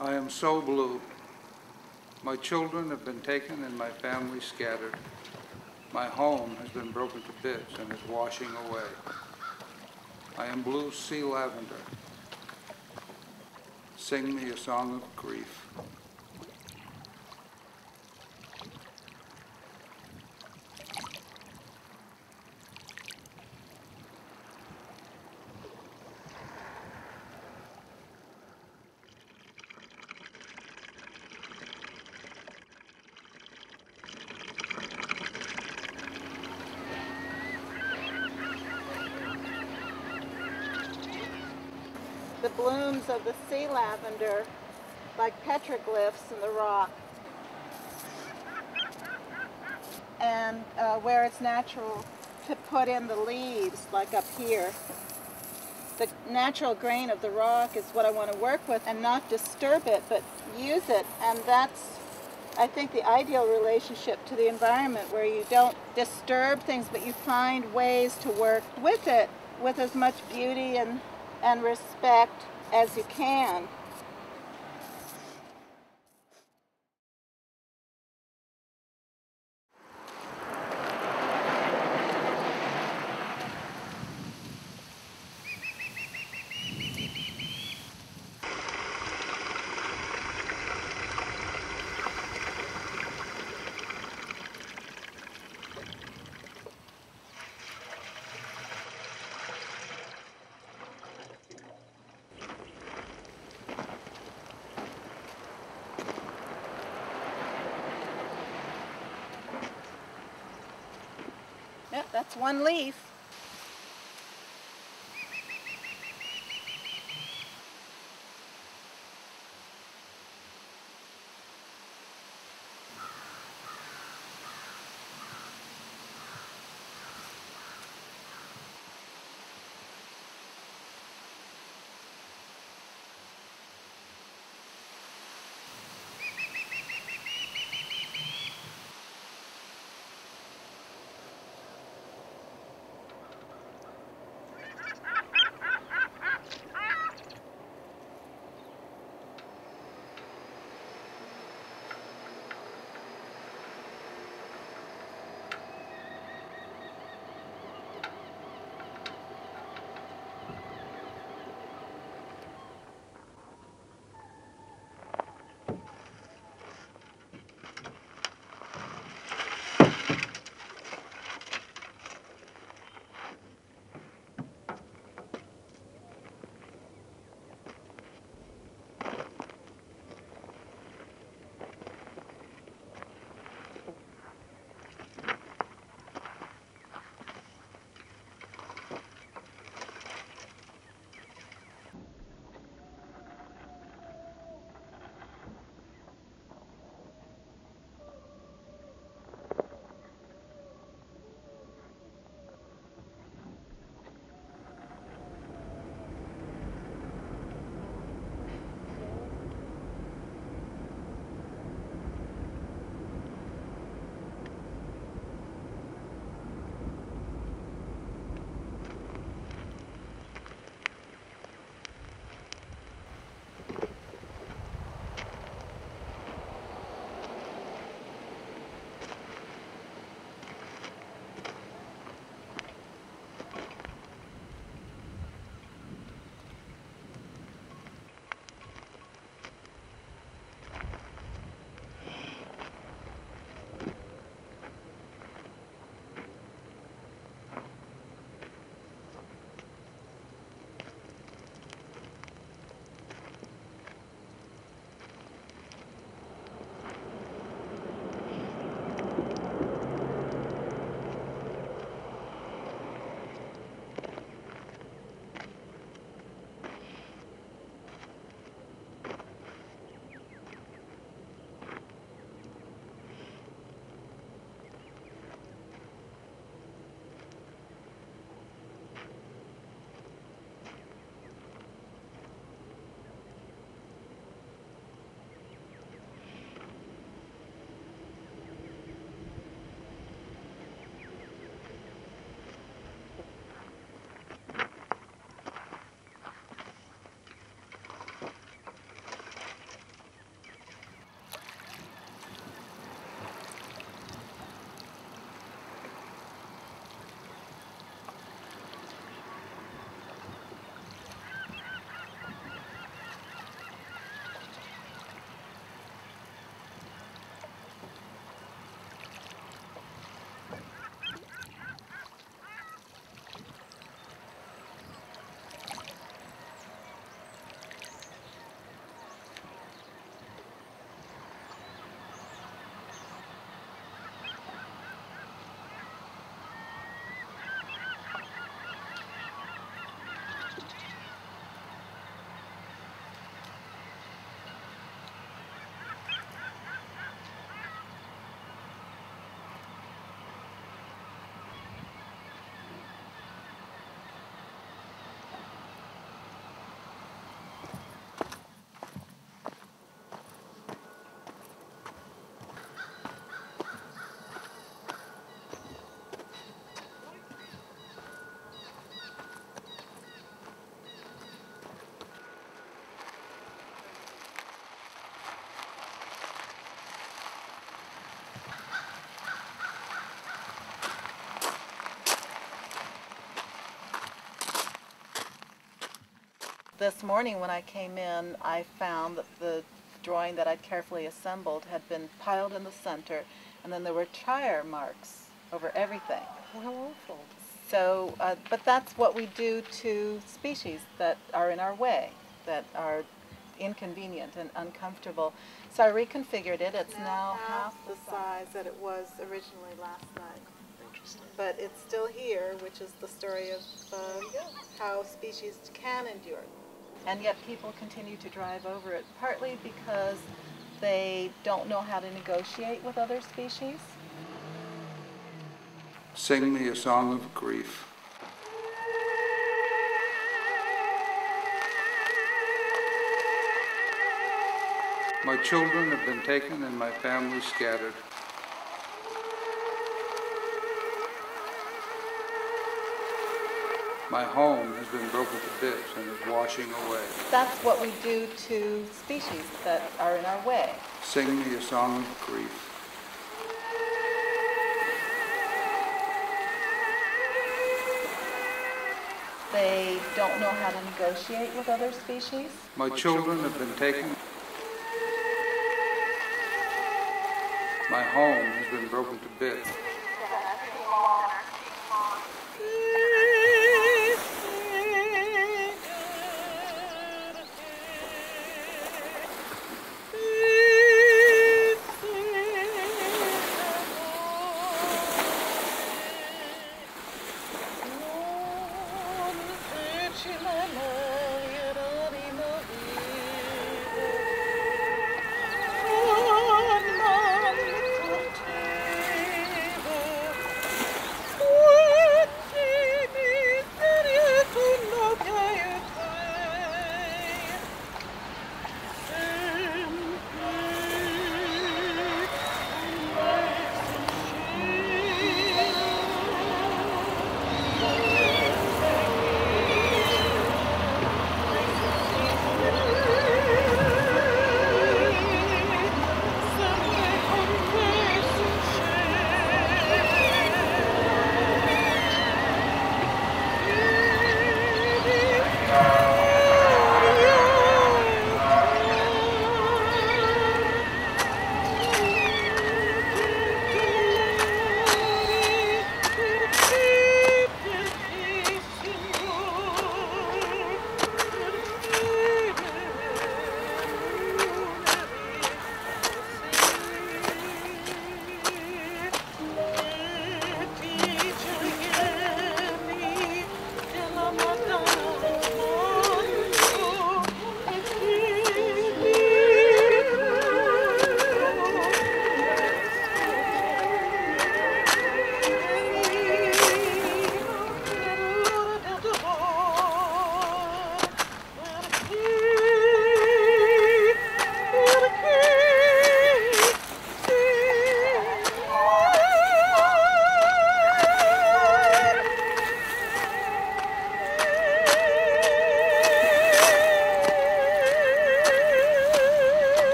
I am so blue. My children have been taken and my family scattered. My home has been broken to bits and is washing away. I am blue sea lavender. Sing me a song of grief. The blooms of the sea lavender like petroglyphs in the rock. And where it's natural to put in the leaves, like up here. The natural grain of the rock is what I want to work with and not disturb it, but use it. And that's, I think, the ideal relationship to the environment, where you don't disturb things, but you find ways to work with it with as much beauty and respect as you can. Yep, that's one leaf. This morning when I came in, I found that the drawing that I'd carefully assembled had been piled in the center, and then there were tire marks over everything. How awful. So, but that's what we do to species that are in our way, that are inconvenient and uncomfortable. So I reconfigured it. It's now half the size that it was originally last night. Interesting. But it's still here, which is the story of how species can endure. And yet people continue to drive over it, partly because they don't know how to negotiate with other species. Sing me a song of grief. My children have been taken and my family scattered. My home has been broken to bits and is washing away. That's what we do to species that are in our way. Sing me a song of grief. They don't know how to negotiate with other species. My children have been taken. My home has been broken to bits.